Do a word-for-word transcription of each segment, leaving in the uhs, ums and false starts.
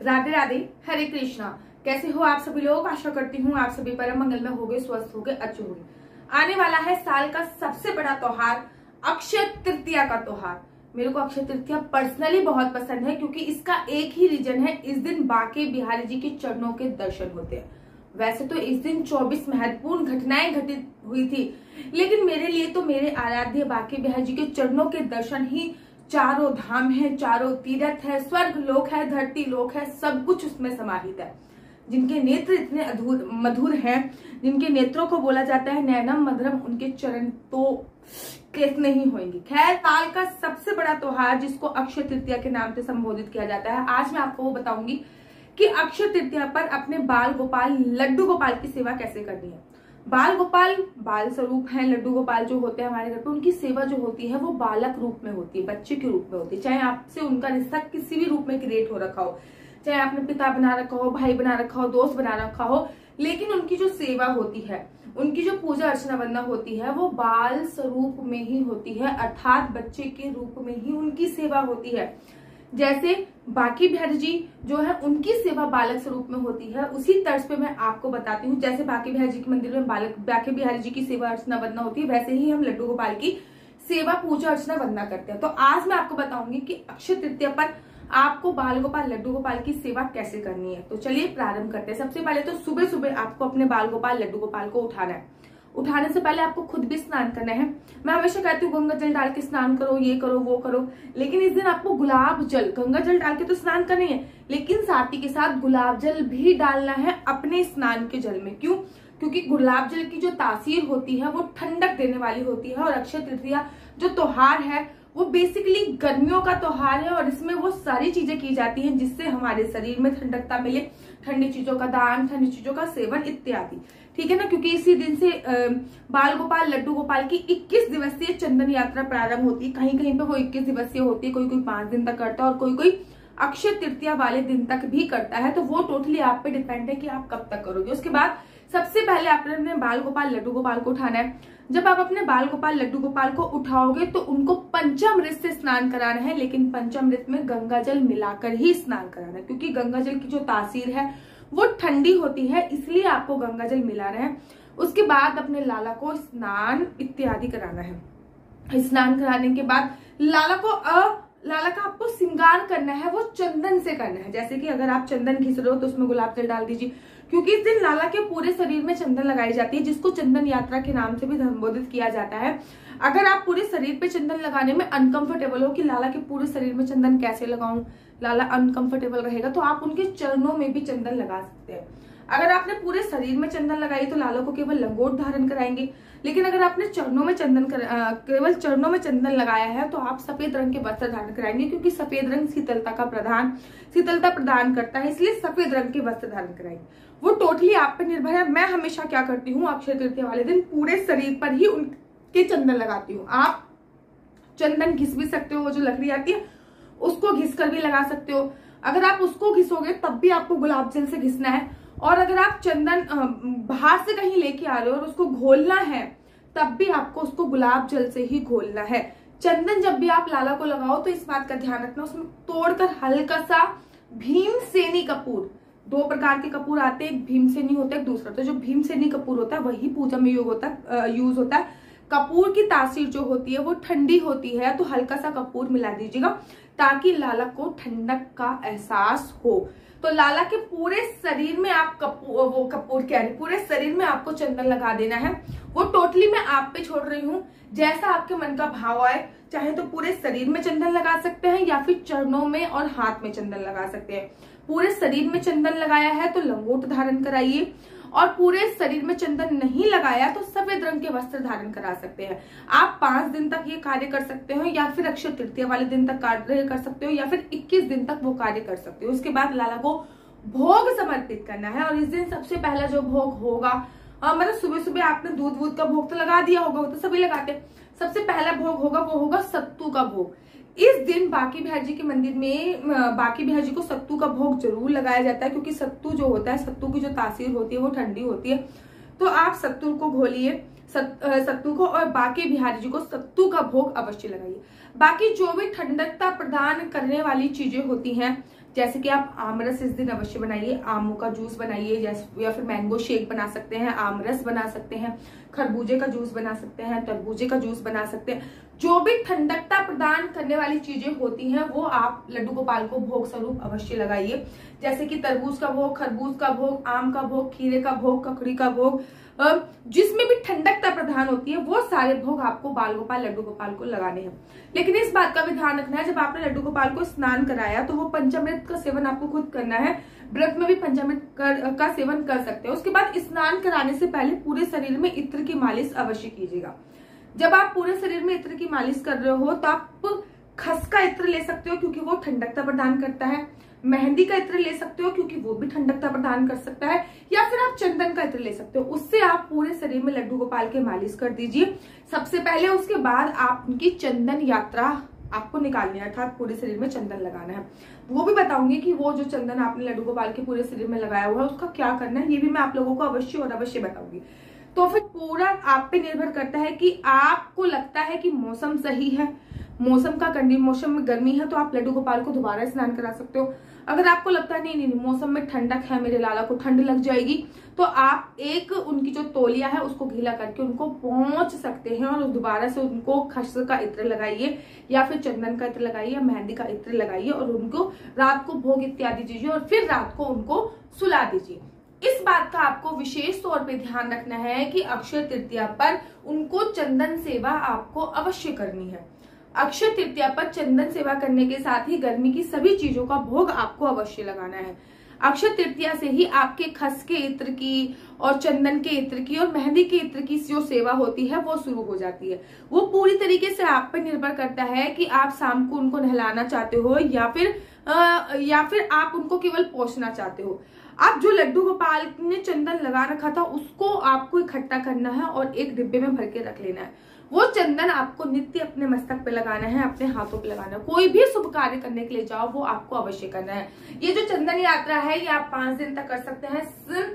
राधे राधे, हरे कृष्णा। कैसे हो आप सभी लोग? आशा करती हूँ आप सभी परम मंगल में होगे, स्वस्थ होगे, अच्छे होगे। आने वाला है साल का सबसे बड़ा त्योहार अक्षय तृतीया का त्योहार। मेरे को अक्षय तृतीया पर्सनली बहुत पसंद है क्योंकि इसका एक ही रीजन है, इस दिन बांके बिहारी जी के चरणों के दर्शन होते हैं। वैसे तो इस दिन चौबीस महत्वपूर्ण घटनाएं घटित हुई थी, लेकिन मेरे लिए तो मेरे आराध्य बांके बिहारी जी के चरणों के दर्शन ही चारों धाम है, चारों तीर्थ है, स्वर्ग लोक है, धरती लोक है, सब कुछ उसमें समाहित है। जिनके नेत्र इतने अधूर मधुर हैं, जिनके नेत्रों को बोला जाता है नैनम मधुरम, उनके चरण तो कितने ही होंगे। खैर, साल का सबसे बड़ा त्योहार जिसको अक्षय तृतीया के नाम से संबोधित किया जाता है, आज मैं आपको वो बताऊंगी कि अक्षय तृतीया पर अपने बाल गोपाल लड्डू गोपाल की सेवा कैसे करनी है। बाल गोपाल बाल स्वरूप हैं, लड्डू गोपाल जो होते हैं हमारे घर पे, उनकी सेवा जो होती है वो बालक रूप में होती है, बच्चे के रूप में होती है। चाहे आपसे उनका रिश्ता किसी भी रूप में क्रिएट हो रखा हो, चाहे आपने पिता बना रखा हो, भाई बना रखा हो, दोस्त बना रखा हो, लेकिन उनकी जो सेवा होती है, उनकी जो पूजा अर्चना वंदना होती है वो बाल स्वरूप में ही होती है, अर्थात बच्चे के रूप में ही उनकी सेवा होती है। जैसे बांके बिहारी जी जो है उनकी सेवा बालक स्वरूप में होती है, उसी तर्ज पे मैं आपको बताती हूँ। जैसे बांके बिहारी जी के मंदिर में बालक बांके बिहारी जी की सेवा अर्चना वंदना होती है, वैसे ही हम लड्डू गोपाल की सेवा पूजा अर्चना वंदना करते हैं। तो आज मैं आपको बताऊंगी कि अक्षय तृतीया पर आपको बाल गोपाल लड्डू गोपाल की सेवा कैसे करनी है। तो चलिए प्रारंभ करते हैं। सबसे पहले तो सुबह सुबह आपको अपने बाल गोपाल लड्डू गोपाल को उठाना है। उठाने से पहले आपको खुद भी स्नान करना है। मैं हमेशा कहती हूँ गंगा जल डाल के स्नान करो, ये करो वो करो, लेकिन इस दिन आपको गुलाब जल, गंगा जल डाल के तो स्नान करनी है, लेकिन साथ ही के साथ गुलाब जल भी डालना है अपने स्नान के जल में। क्यों? क्योंकि गुलाब जल की जो तासीर होती है वो ठंडक देने वाली होती है, और अक्षय तृतीया जो त्योहार है वो बेसिकली गर्मियों का त्योहार है, और इसमें वो सारी चीजें की जाती हैं जिससे हमारे शरीर में ठंडकता मिले, ठंडी चीजों का दान, ठंडी चीजों का सेवन इत्यादि। ठीक है ना? क्योंकि इसी दिन से बाल गोपाल लड्डू गोपाल की इक्कीस दिवसीय चंदन यात्रा प्रारंभ होती है। कहीं कहीं पे वो इक्कीस दिवसीय होती है, कोई कोई पांच दिन तक करता है और कोई कोई अक्षय तृतीया वाले दिन तक भी करता है। तो वो टोटली आप पे डिपेंड है कि आप कब तक करोगे। उसके बाद सबसे पहले आपने अपने बाल गोपाल लड्डू गोपाल को उठाना है। जब आप अपने बाल गोपाल लड्डू गोपाल को उठाओगे तो उनको पंचामृत से स्नान कराना है, लेकिन पंचामृत में गंगा जल मिलाकर ही स्नान कराना है, क्योंकि गंगा जल की जो तासीर है वो ठंडी होती है, इसलिए आपको गंगा जल मिलाना है। उसके बाद अपने लाला को स्नान इत्यादि कराना है। स्नान कराने के बाद लाला को अ लाला का आपको श्रृंगार करना है, वो चंदन से करना है। जैसे कि अगर आप चंदन घिस रहे हो तो उसमें गुलाब जल डाल दीजिए, क्योंकि इस दिन लाला के पूरे शरीर में चंदन लगाई जाती है, जिसको चंदन यात्रा के नाम से भी संबोधित किया जाता है। अगर आप पूरे शरीर पे चंदन लगाने में अनकंफर्टेबल हो कि लाला के पूरे शरीर में चंदन कैसे लगाऊं, लाला अनकंफर्टेबल रहेगा, तो आप उनके चरणों में भी चंदन लगा सकते हैं। अगर आपने पूरे शरीर में चंदन लगाई तो लाला को केवल लंगोट धारण कराएंगे, लेकिन अगर आपने चरणों में चंदन कर, आ, केवल चरणों में चंदन लगाया है तो आप सफेद रंग के वस्त्र धारण कराएंगे, क्योंकि सफेद रंग शीतलता का प्रदान शीतलता प्रदान करता है, इसलिए सफेद रंग के वस्त्र धारण कराएंगे। वो टोटली आप पे निर्भर है। मैं हमेशा क्या करती हूँ, अक्षय तृतीया वाले दिन पूरे शरीर पर ही उनके चंदन लगाती हूँ। आप चंदन घिस भी सकते हो, वो जो लकड़ी आती है उसको घिस कर भी लगा सकते हो। अगर आप उसको घिसोगे तब भी आपको गुलाब जल से घिसना है, और अगर आप चंदन बाहर से कहीं लेके आ रहे हो और उसको घोलना है तब भी आपको उसको गुलाब जल से ही घोलना है। चंदन जब भी आप लाला को लगाओ तो इस बात का ध्यान रखना, उसमें तोड़कर हल्का सा भीमसेनी कपूर, दो प्रकार के कपूर आते हैं, एक भीमसेनी होता है, दूसरा। तो जो भीमसेनी कपूर होता है वही पूजा में योग होता है यूज होता है। कपूर की तासीर जो होती है वो ठंडी होती है, तो हल्का सा कपूर मिला दीजिएगा ताकि लाला को ठंडक का एहसास हो। तो लाला के पूरे शरीर में आप कपूर वो कपूर क्या है पूरे शरीर में आपको चंदन लगा देना है। वो टोटली मैं आप पे छोड़ रही हूँ, जैसा आपके मन का भाव आए। चाहे तो पूरे शरीर में चंदन लगा सकते हैं या फिर चरणों में और हाथ में चंदन लगा सकते हैं। पूरे शरीर में चंदन लगाया है तो लंगोट धारण कराइए, और पूरे शरीर में चंदन नहीं लगाया तो सफेद रंग के वस्त्र धारण करा सकते हैं। आप पांच दिन तक ये कार्य कर सकते हो, या फिर अक्षय तृतीया वाले दिन तक कार्य कर सकते हो, या फिर इक्कीस दिन तक वो कार्य कर सकते हो। उसके बाद लाला को भोग समर्पित करना है, और इस दिन सबसे पहला जो भोग होगा, मतलब सुबह सुबह आपने दूध वूध का भोग तो लगा दिया होगा, वो तो सभी लगाते हैं। सबसे पहला भोग होगा वो होगा सत्तू का भोग। इस दिन बांके बिहारी जी के मंदिर में बांके बिहारी जी को सत्तू का भोग जरूर लगाया जाता है, क्योंकि सत्तू जो होता है, सत्तू की जो तासीर होती है वो ठंडी होती है। तो आप सत्तू को घोलिए, सत्तू को, और बांके बिहारी जी को सत्तू का भोग अवश्य लगाइए। बाकी जो भी ठंडकता प्रदान करने वाली चीजें होती हैं, जैसे कि आप आमरस इस दिन अवश्य बनाइए, आमों का जूस बनाइए, जैसे या फिर मैंगो शेक बना सकते हैं, आमरस बना सकते हैं, खरबूजे का जूस बना सकते हैं, तरबूजे का जूस बना सकते हैं। जो भी ठंडकता प्रदान करने वाली चीजें होती हैं वो आप लड्डू गोपाल को भोग स्वरूप अवश्य लगाइए। जैसे कि तरबूज का भोग, खरबूज का भोग, आम का भोग, खीरे का भोग, ककड़ी का भोग, जिसमें भी ठंडकता प्रदान होती है वो सारे भोग आपको बाल गोपाल लड्डू गोपाल को लगाने हैं। लेकिन इस बात का भी ध्यान रखना है, जब आपने लड्डू गोपाल को स्नान कराया तो वो पंचामृत का सेवन आपको खुद करना है। व्रत में भी पंचामृत का सेवन कर सकते हैं। उसके बाद स्नान कराने से पहले पूरे शरीर में इत्र की मालिश अवश्य कीजिएगा। जब आप पूरे शरीर में इत्र की मालिश कर रहे हो तो आप खस का इत्र ले सकते हो क्योंकि वो ठंडकता प्रदान करता है, मेहंदी का इत्र ले सकते हो क्योंकि वो भी ठंडकता प्रदान कर सकता है, या फिर आप चंदन का इत्र ले सकते हो। उससे आप पूरे शरीर में लड्डू गोपाल के मालिश कर दीजिए सबसे पहले। उसके बाद आप उनकी चंदन यात्रा आपको निकालनी है, अर्थात पूरे शरीर में चंदन लगाना है। वो भी बताऊंगी कि वो जो चंदन आपने लड्डू गोपाल के पूरे शरीर में लगाया हुआ है उसका क्या करना है, ये भी मैं आप लोगों को अवश्य और अवश्य बताऊंगी। तो फिर पूरा आप पे निर्भर करता है कि आपको लगता है कि मौसम सही है, मौसम का कंडी मौसम में गर्मी है तो आप लड्डू गोपाल को दोबारा स्नान करा सकते हो। अगर आपको लगता है नहीं नहीं, नहीं मौसम में ठंडक है, मेरे लाला को ठंड लग जाएगी, तो आप एक उनकी जो तौलिया है उसको गीला करके उनको पहुंच सकते हैं और दोबारा से उनको खस का इत्र लगाइए या फिर चंदन का इत्र लगाइए या मेहंदी का इत्र लगाइए और उनको रात को भोग इत्यादि दीजिए और फिर रात को उनको सुला दीजिए। इस बात का आपको विशेष तौर पे ध्यान रखना है कि अक्षय तृतीया पर उनको चंदन सेवा आपको अवश्य करनी है। अक्षय तृतीया पर चंदन सेवा करने के साथ ही गर्मी की सभी चीजों का भोग आपको अवश्य लगाना है। अक्षय तृतीया से ही आपके खस के इत्र की और चंदन के इत्र की और मेहंदी के इत्र की जो सेवा होती है वो शुरू हो जाती है। वो पूरी तरीके से आप पर निर्भर करता है कि आप शाम को उनको नहलाना चाहते हो या फिर आ, या फिर आप उनको केवल पोंछना चाहते हो। आप जो लड्डू गोपाल ने चंदन लगा रखा था उसको आपको इकट्ठा करना है और एक डिब्बे में भर के रख लेना है। वो चंदन आपको नित्य अपने मस्तक पे लगाना है, अपने हाथों पे लगाना है। कोई भी शुभ कार्य करने के लिए जाओ वो आपको अवश्य करना है। ये जो चंदन यात्रा है ये आप पांच दिन तक कर सकते हैं,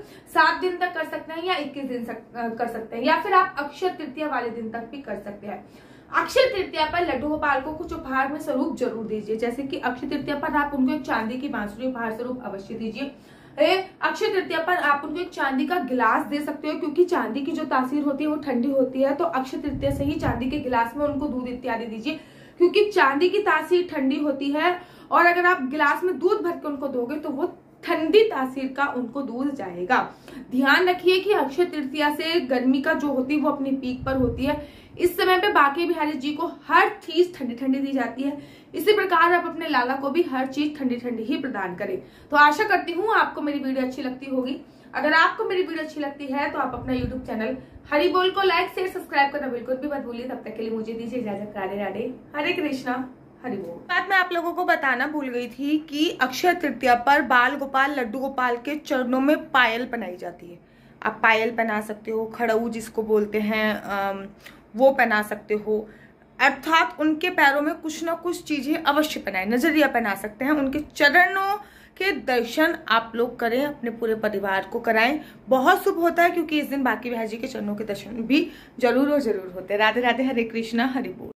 सात दिन तक कर सकते हैं या इक्कीस दिन कर सकते हैं, या फिर आप अक्षय तृतीया वाले दिन तक भी कर सकते हैं। अक्षय तृतीया पर लड्डू गोपाल को कुछ उपहार में स्वरूप जरूर दीजिए। जैसे कि अक्षय तृतीया पर आप उनको एक चांदी की बांसुरी उपहार स्वरूप अवश्य दीजिए। अक्षय तृतीया पर आप उनको एक चांदी का गिलास दे सकते हो क्योंकि चांदी की जो तासीर होती है वो ठंडी होती है, तो अक्षय तृतीया से ही चांदी के गिलास में उनको दूध इत्यादि दीजिए क्योंकि चांदी की तासीर ठंडी होती है और अगर आप गिलास में दूध भर के उनको दोगे तो वो ठंडी तासीर का उनको दूध जाएगा। ध्यान रखिए कि अक्षय तृतीया से गर्मी का जो होती है वो अपनी पीक पर होती है। इस समय पे बाकी बिहारी जी को हर चीज ठंडी ठंडी दी जाती है, इसी प्रकार आप अपने लाला को भी हर चीज ठंडी ठंडी ही प्रदान करें। तो आशा करती हूँ आपको मेरी वीडियो अच्छी लगती होगी। अगर आपको मेरी वीडियो अच्छी लगती है तो आप अपना यूट्यूब चैनल हरि बोल को लाइक शेयर सब्सक्राइब करना बिल्कुल भी मत भूलिए। तब तक के लिए मुझे दीजिए इजाजत। राधे राधे, हरे कृष्णा, हरि बोल। बात मैं आप लोगों को बताना भूल गई थी कि अक्षय तृतीया पर बाल गोपाल लड्डू गोपाल के चरणों में पायल पहनाई जाती है। आप पायल पहना सकते हो, खड़ऊ जिसको बोलते हैं वो पहना सकते हो, अर्थात उनके पैरों में कुछ ना कुछ चीजें अवश्य पहनाएं। नजरिया पहना सकते हैं। उनके चरणों के दर्शन आप लोग करें, अपने पूरे परिवार को कराएं, बहुत शुभ होता है क्योंकि इस दिन बाकी बिहारी जी के चरणों के दर्शन भी जरूर और जरूर होते हैं। राधे राधे, हरे कृष्णा, हरि बोल।